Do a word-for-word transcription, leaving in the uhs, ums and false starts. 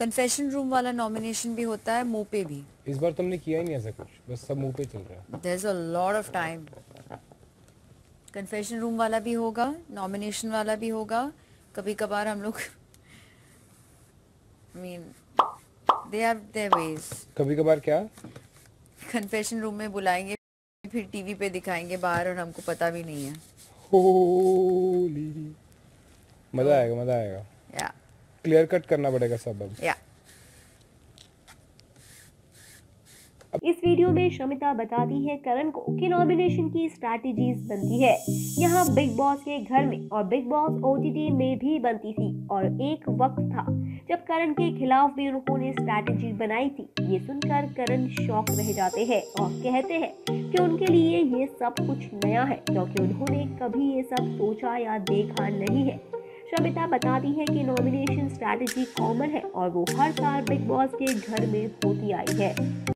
Confession room वाला nomination भी होता है, मुंह पे भी। इस बार तुमने किया ही नहीं ऐसा कुछ, बस सब मुंह पे चल रहा है। There is a lot of time. Confession room वाला भी होगा, नॉमिनेशन वाला भी होगा, कभी कभार हम लोग I mean they have their ways. कभी कभार क्या? कन्फेशन रूम में बुलाएंगे, फिर टीवी पे दिखाएंगे बाहर और हमको पता भी नहीं है। होली मजा आएगा, मजा आएगा। या क्लियर कट करना पड़ेगा सब अब। या इस वीडियो में शमिता बताती है करण को कि नॉमिनेशन की स्ट्रैटेजीज बनती है। यहाँ बिग बॉस के घर में और बिग बॉस ओटीटी में भी बनती थी और एक वक्त था जब करण के खिलाफ भी उन्होंने स्ट्रैटेजी बनाई थी। ये सुनकर करण शॉक रह जाते हैं और कहते हैं कि उनके लिए ये सब कुछ नया है क्योंकि उन्होंने कभी ये सब सोचा या देखा नहीं है। शमिता बताती है कि नॉमिनेशन स्ट्रैटेजी कॉमन है और वो हर साल बिग बॉस के घर में होती आई है।